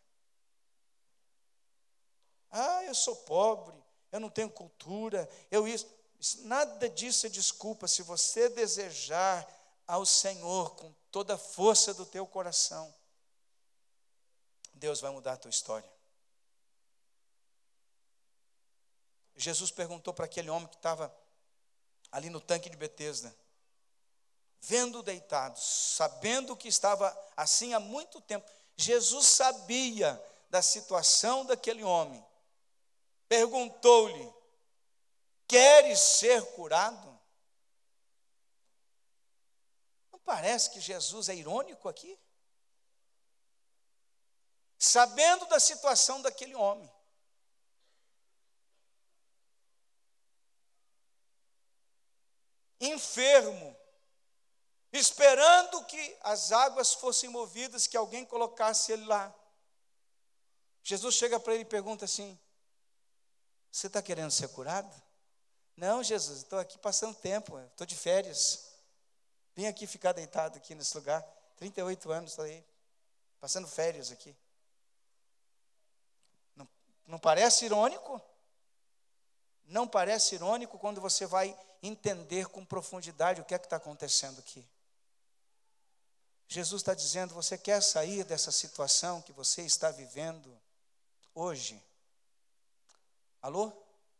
Ah, eu sou pobre, eu não tenho cultura, nada disso é desculpa. Se você desejar ao Senhor com toda a força do teu coração, Deus vai mudar a tua história. Jesus perguntou para aquele homem que estava ali no tanque de Betesda, vendo deitado, sabendo que estava assim há muito tempo. Jesus sabia da situação daquele homem. Perguntou-lhe, queres ser curado? Não parece que Jesus é irônico aqui? Sabendo da situação daquele homem. Enfermo, esperando que as águas fossem movidas, que alguém colocasse ele lá. Jesus chega para ele e pergunta assim, você está querendo ser curado? Não, Jesus, estou aqui passando tempo, estou de férias. Vim aqui ficar deitado aqui nesse lugar, 38 anos, estou aí, passando férias aqui. Não parece irônico? Não parece irônico quando você vai entender com profundidade o que é que está acontecendo aqui. Jesus está dizendo, você quer sair dessa situação que você está vivendo hoje? Alô?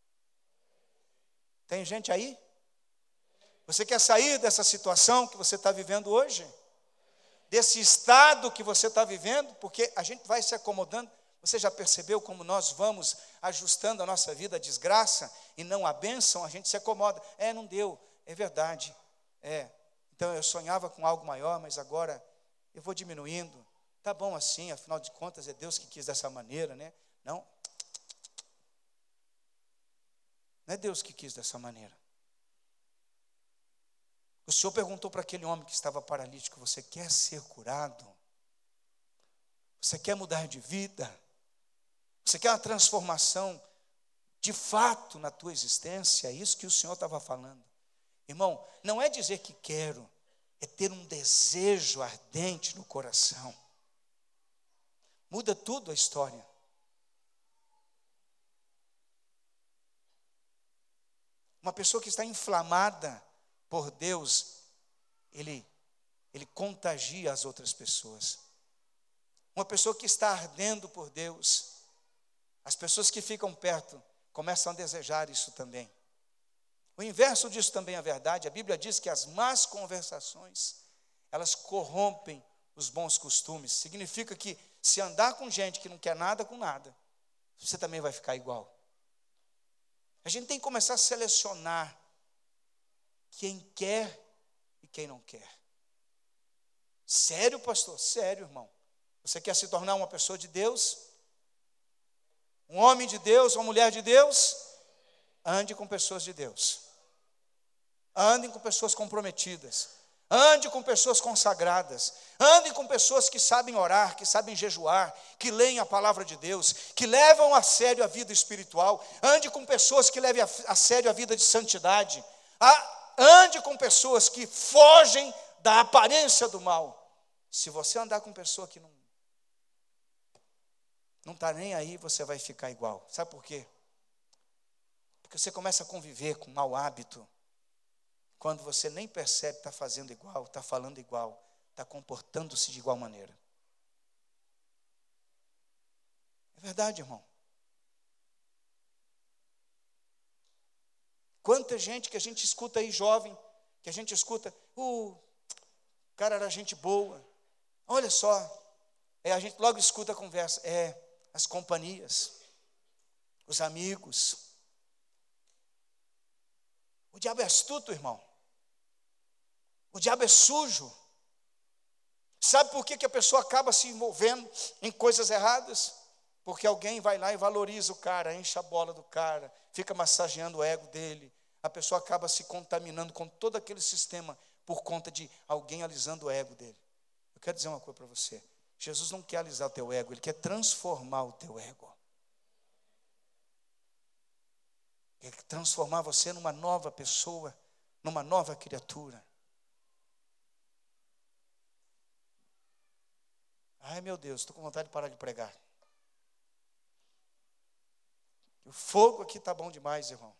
Tem gente aí? Você quer sair dessa situação que você está vivendo hoje? Desse estado que você está vivendo? Porque a gente vai se acomodando. Você já percebeu como nós vamos ajustando a nossa vida à desgraça e não à bênção? A gente se acomoda. Não deu. É verdade. Então eu sonhava com algo maior, mas agora eu vou diminuindo. Tá bom assim, afinal de contas é Deus que quis dessa maneira, né? Não é Deus que quis dessa maneira. O Senhor perguntou para aquele homem que estava paralítico, você quer ser curado? Você quer mudar de vida? Você quer uma transformação de fato na tua existência? É isso que o Senhor estava falando. Irmão, não é dizer que quero, é ter um desejo ardente no coração. Muda tudo a história. Uma pessoa que está inflamada por Deus, ele contagia as outras pessoas. Uma pessoa que está ardendo por Deus, as pessoas que ficam perto começam a desejar isso também. O inverso disso também é verdade. A Bíblia diz que as más conversações, elas corrompem os bons costumes. Significa que se andar com gente que não quer nada com nada, você também vai ficar igual. A gente tem que começar a selecionar quem quer e quem não quer. Sério, pastor? Sério, irmão. Você quer se tornar uma pessoa de Deus? Um homem de Deus, uma mulher de Deus? Ande com pessoas de Deus. Ande com pessoas comprometidas. Ande com pessoas consagradas. Ande com pessoas que sabem orar, que sabem jejuar, que leem a palavra de Deus, que levam a sério a vida espiritual. Ande com pessoas que levem a sério a vida de santidade. Ande com pessoas que fogem da aparência do mal. Se você andar com pessoa que não está nem aí, você vai ficar igual. Sabe por quê? Porque você começa a conviver com mau hábito, quando você nem percebe, está fazendo igual, está falando igual, está comportando-se de igual maneira. É verdade, irmão. Quanta gente que a gente escuta aí, jovem, que a gente escuta, o cara era gente boa, olha só, a gente logo escuta a conversa, as companhias, os amigos. O diabo é astuto, irmão. O diabo é sujo. Sabe por que a pessoa acaba se envolvendo em coisas erradas? Porque alguém vai lá e valoriza o cara, enche a bola do cara, fica massageando o ego dele. A pessoa acaba se contaminando com todo aquele sistema por conta de alguém alisando o ego dele. Eu quero dizer uma coisa para você. Jesus não quer alisar o teu ego, Ele quer transformar o teu ego. Ele quer transformar você numa nova pessoa, numa nova criatura. Ai, meu Deus, estou com vontade de parar de pregar. O fogo aqui está bom demais, irmão.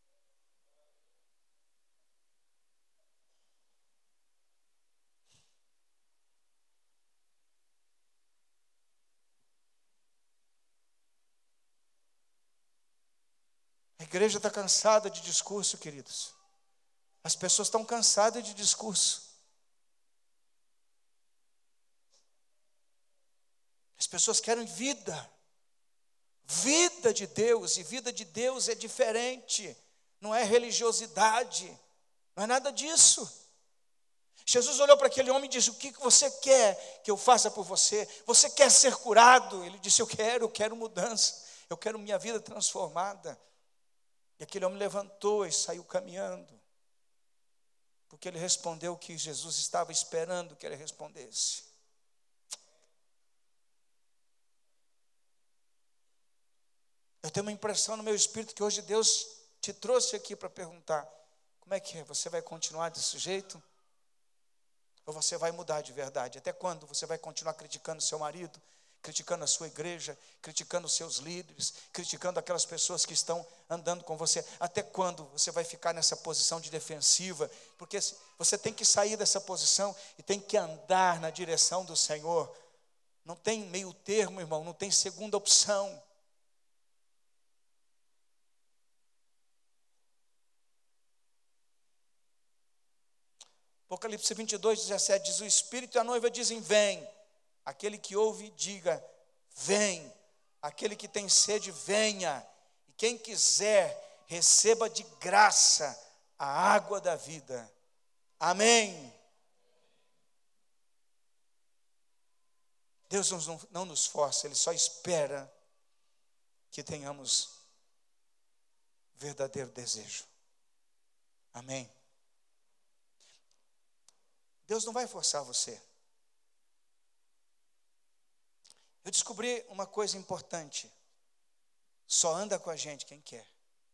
A igreja está cansada de discurso, queridos. As pessoas estão cansadas de discurso. As pessoas querem vida. Vida de Deus. E vida de Deus é diferente. Não é religiosidade. Não é nada disso. Jesus olhou para aquele homem e disse: o que você quer que eu faça por você? Você quer ser curado? Ele disse: eu quero mudança. Eu quero minha vida transformada. E aquele homem levantou e saiu caminhando, porque ele respondeu o que Jesus estava esperando que ele respondesse. Eu tenho uma impressão no meu espírito que hoje Deus te trouxe aqui para perguntar: como é que é? Você vai continuar desse jeito? Ou você vai mudar de verdade? Até quando você vai continuar criticando seu marido, criticando a sua igreja, criticando os seus líderes, criticando aquelas pessoas que estão andando com você? Até quando você vai ficar nessa posição de defensiva? Porque você tem que sair dessa posição e tem que andar na direção do Senhor. Não tem meio termo, irmão, não tem segunda opção. Apocalipse 22:17 diz: o Espírito e a noiva dizem: vem. Aquele que ouve, diga: vem. Aquele que tem sede, venha. E quem quiser, receba de graça a água da vida. Amém. Deus não nos força, Ele só espera que tenhamos verdadeiro desejo. Amém. Deus não vai forçar você. Eu descobri uma coisa importante: só anda com a gente quem quer.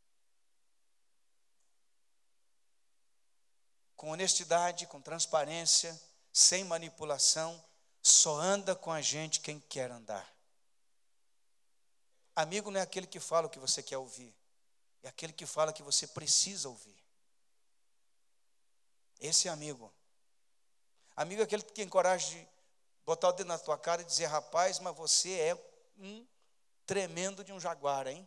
Com honestidade, com transparência, sem manipulação, só anda com a gente quem quer andar. Amigo não é aquele que fala o que você quer ouvir, é aquele que fala que você precisa ouvir. Esse é amigo. Amigo é aquele que tem coragem de botar o dedo na tua cara e dizer: rapaz, mas você é um tremendo de um jaguar, hein?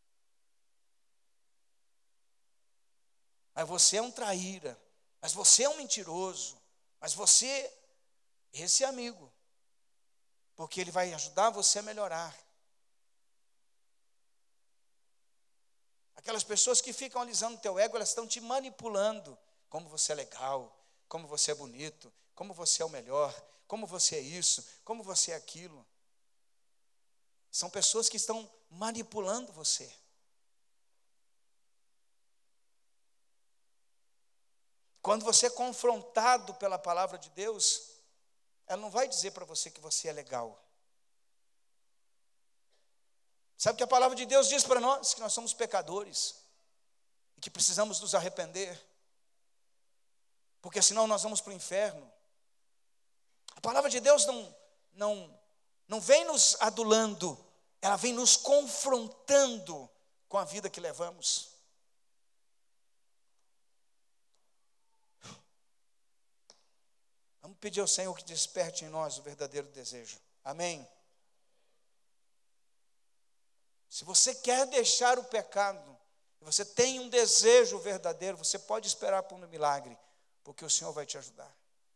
Mas você é um traíra, mas você é um mentiroso, mas você, esse é amigo, porque ele vai ajudar você a melhorar. Aquelas pessoas que ficam alisando o teu ego, elas estão te manipulando. Como você é legal, como você é bonito, como você é o melhor, como você é isso, como você é aquilo. São pessoas que estão manipulando você. Quando você é confrontado pela palavra de Deus, ela não vai dizer para você que você é legal. Sabe que a palavra de Deus diz para nós? Que nós somos pecadores e que precisamos nos arrepender, porque senão nós vamos para o inferno. A palavra de Deus não vem nos adulando, ela vem nos confrontando com a vida que levamos. Vamos pedir ao Senhor que desperte em nós o verdadeiro desejo. Amém? Se você quer deixar o pecado, e você tem um desejo verdadeiro, você pode esperar por um milagre, porque o Senhor vai te ajudar.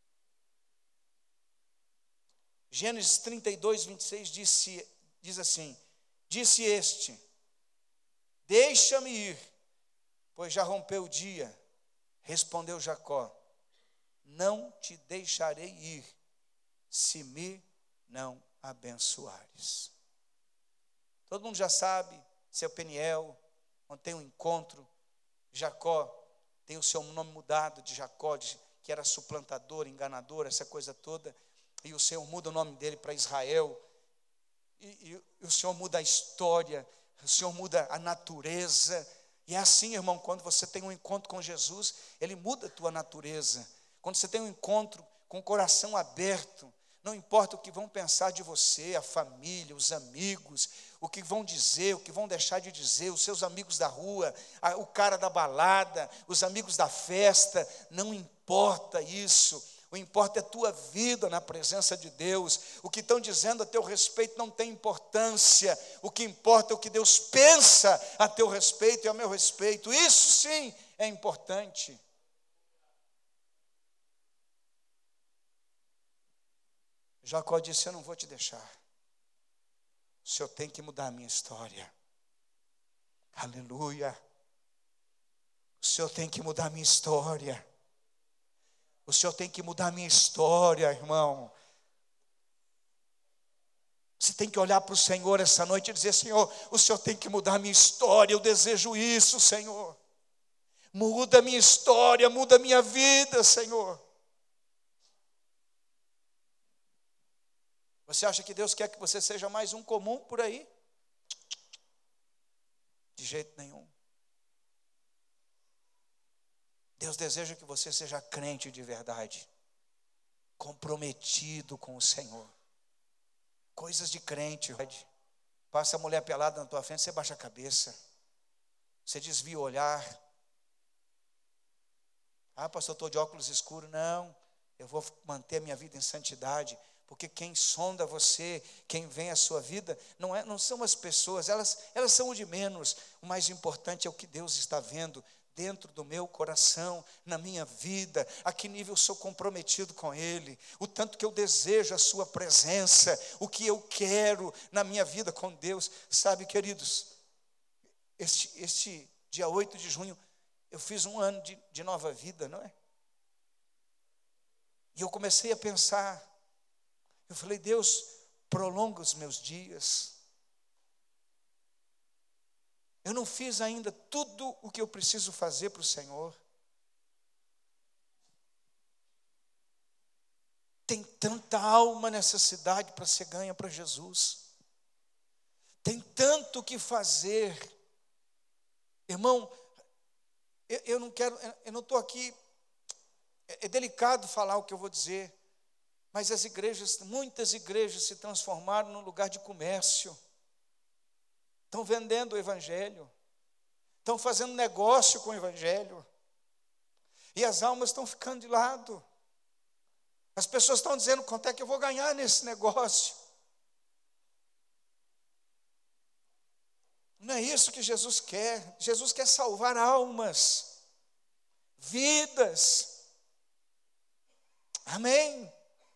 Gênesis 32:26 diz assim: disse este: deixa-me ir, pois já rompeu o dia Respondeu Jacó: não te deixarei ir, se me não abençoares. Todo mundo já sabe, seu Peniel, quando tem um encontro, Jacó tem o seu nome mudado de Jacó, que era suplantador, enganador, essa coisa toda, e o Senhor muda o nome dele para Israel, e o Senhor muda a história, o Senhor muda a natureza. E é assim, irmão, quando você tem um encontro com Jesus, Ele muda a tua natureza. Quando você tem um encontro com o coração aberto, não importa o que vão pensar de você, a família, os amigos, o que vão dizer, o que vão deixar de dizer, os seus amigos da rua, o cara da balada, os amigos da festa, não importa isso. O importa é a tua vida na presença de Deus. O que estão dizendo a teu respeito não tem importância. O que importa é o que Deus pensa a teu respeito e a meu respeito. Isso sim é importante. Jacó disse: eu não vou te deixar. O Senhor tem que mudar a minha história. Aleluia. O Senhor tem que mudar a minha história. O Senhor tem que mudar a minha história, irmão. Você tem que olhar para o Senhor essa noite e dizer: Senhor, o Senhor tem que mudar a minha história. Eu desejo isso, Senhor. Muda a minha história, muda a minha vida, Senhor. Você acha que Deus quer que você seja mais um comum por aí? De jeito nenhum. Deus deseja que você seja crente de verdade, comprometido com o Senhor. Coisas de crente. Passa a mulher pelada na tua frente, você baixa a cabeça, você desvia o olhar. Ah, pastor, eu estou de óculos escuros. Não, eu vou manter a minha vida em santidade, porque quem sonda você, quem vê a sua vida, não são as pessoas, elas são o de menos. O mais importante é o que Deus está vendo dentro do meu coração, na minha vida, a que nível eu sou comprometido com Ele, o tanto que eu desejo a sua presença, o que eu quero na minha vida com Deus. Sabe, queridos, este dia 8 de junho, eu fiz um ano de nova vida, não é? E eu comecei a pensar, eu falei: Deus, prolonga os meus dias. Eu não fiz ainda tudo o que eu preciso fazer para o Senhor. Tem tanta alma nessa cidade para ser ganha para Jesus. Tem tanto o que fazer. Irmão, eu não estou aqui, é delicado falar o que eu vou dizer, mas muitas igrejas se transformaram num lugar de comércio. Estão vendendo o Evangelho, estão fazendo negócio com o Evangelho, e as almas estão ficando de lado. As pessoas estão dizendo: quanto é que eu vou ganhar nesse negócio? Não é isso que Jesus quer. Jesus quer salvar almas, vidas. Amém?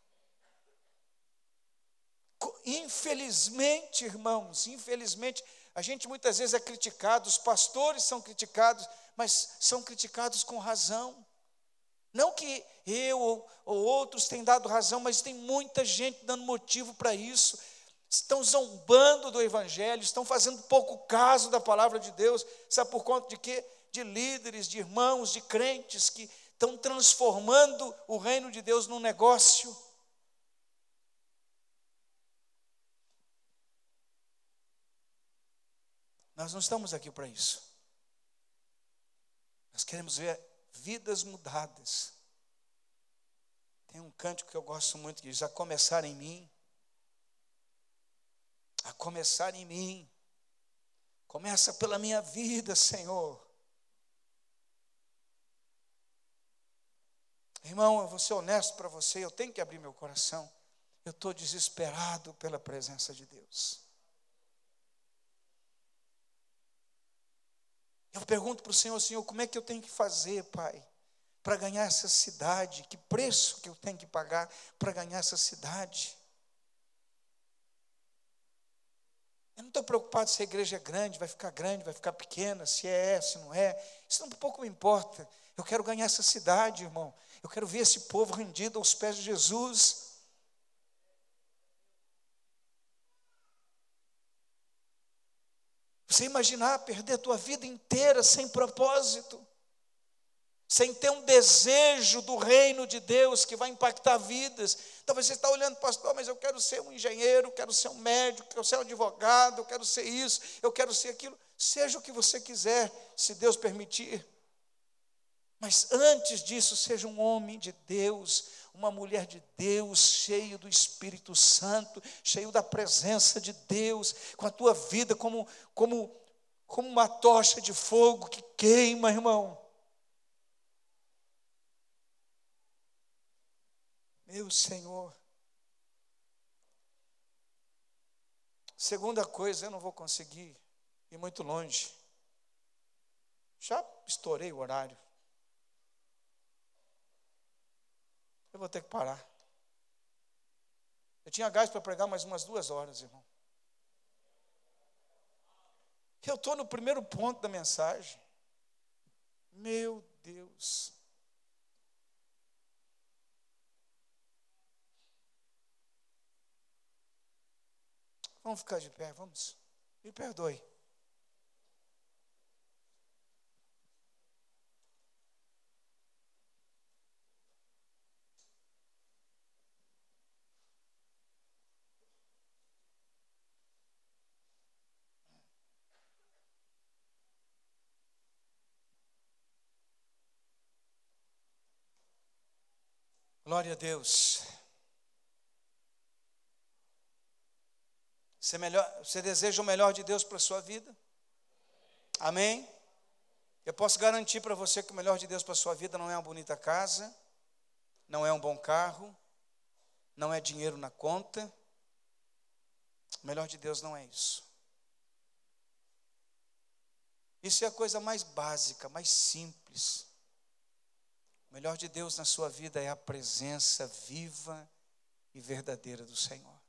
Infelizmente, irmãos, a gente muitas vezes é criticado, os pastores são criticados, mas são criticados com razão. Não que eu ou outros tenham dado razão, mas tem muita gente dando motivo para isso. Estão zombando do Evangelho, estão fazendo pouco caso da palavra de Deus. Sabe por conta de quê? De líderes, de irmãos, de crentes que estão transformando o reino de Deus num negócio. Nós não estamos aqui para isso. Nós queremos ver vidas mudadas. Tem um cântico que eu gosto muito que diz: a começar em mim. A começar em mim. Começa pela minha vida, Senhor. Irmão, eu vou ser honesto para você, eu tenho que abrir meu coração. Eu estou desesperado pela presença de Deus. Eu pergunto para o Senhor: Senhor, como é que eu tenho que fazer, Pai, para ganhar essa cidade? Que preço que eu tenho que pagar para ganhar essa cidade? Eu não estou preocupado se a igreja é grande, vai ficar pequena, se não é. Isso um pouco me importa. Eu quero ganhar essa cidade, irmão. Eu quero ver esse povo rendido aos pés de Jesus. Você imaginar perder a tua vida inteira sem propósito, sem ter um desejo do reino de Deus que vai impactar vidas. Talvez você está olhando, pastor, mas eu quero ser um engenheiro, quero ser um médico, quero ser um advogado, eu quero ser isso, eu quero ser aquilo. Seja o que você quiser, se Deus permitir. Mas antes disso, seja um homem de Deus, uma mulher de Deus, cheio do Espírito Santo, cheio da presença de Deus, com a tua vida como uma tocha de fogo que queima, irmão. Meu Senhor. Segunda coisa, eu não vou conseguir ir muito longe. Já estourei o horário. Eu vou ter que parar. Eu tinha gás para pregar mais umas 2 horas, irmão. Eu estou no primeiro ponto da mensagem. Meu Deus. Vamos ficar de pé, vamos. Me perdoe. Glória a Deus. Você deseja o melhor de Deus para a sua vida? Amém? Eu posso garantir para você que o melhor de Deus para a sua vida não é uma bonita casa, não é um bom carro, não é dinheiro na conta. O melhor de Deus não é isso. Isso é a coisa mais básica, mais simples. O melhor de Deus na sua vida é a presença viva e verdadeira do Senhor.